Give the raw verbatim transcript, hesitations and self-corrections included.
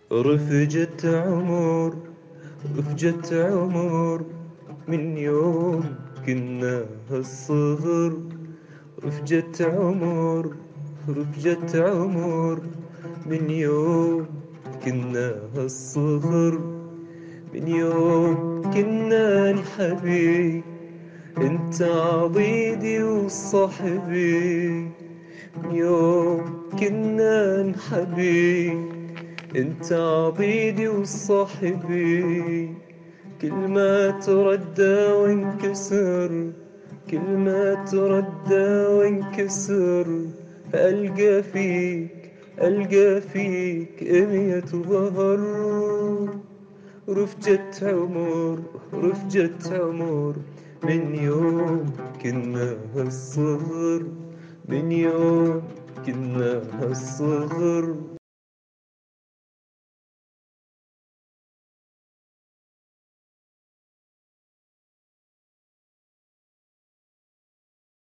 رفجة عمر رفجة عمر من يوم كنا هالصغر. رفجة عمر رفجة عمر من يوم كنا هالصغر. من يوم كنا الحبيب انت عضيدي وصاحبي. من يوم كنا الحبيب انت عضيدي وصاحبي. كل ما تردى وانكسر كل ما تردى وانكسر ألقى فيك ألقى فيك إمية ظهر. رفجة عمر رفجة عمر من يوم كنا هالصغر. من يوم كنا هالصغر.